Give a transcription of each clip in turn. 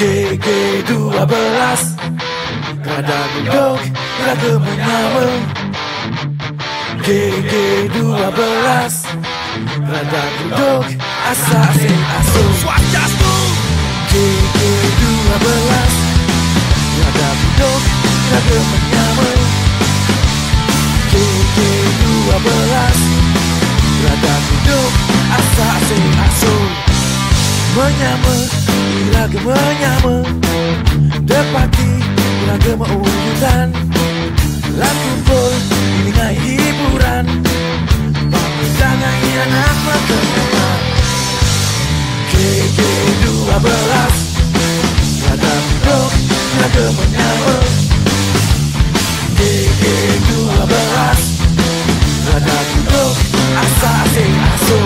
GG12 Rada duduk, raga menyama. GG12 Rada duduk, asa asing asuh. GG12 Rada duduk, raga menyama. GG12 Rada duduk, asa asing asuh. Menyama, raga menyama. Depati raga mewujudan. Lakumpul iringai hiburan. Pemandangan yang amat terkenal. GG12 Rada duduk, raga menyama. GG12 Rada duduk, asa asing asuh.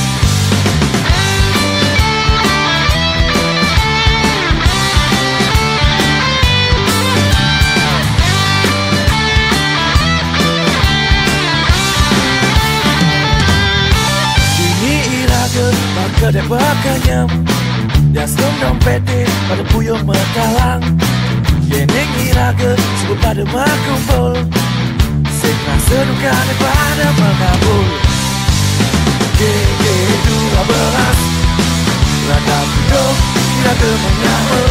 Maka dia berkenyam. Dia serum dompet pada puyuh metalang. Yeneng iraga sebut pada makumpul. Sing rasa duka daripada mengabul. GG12 Rada duduk, iraga menyama.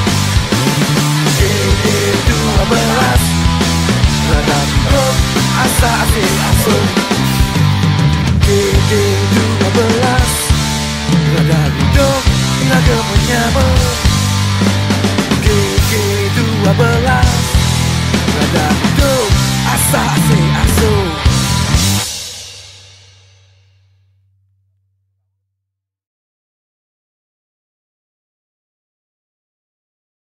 GG12 Rada duduk, asa asing asuh. GG12 Rada duduk, raga menyama.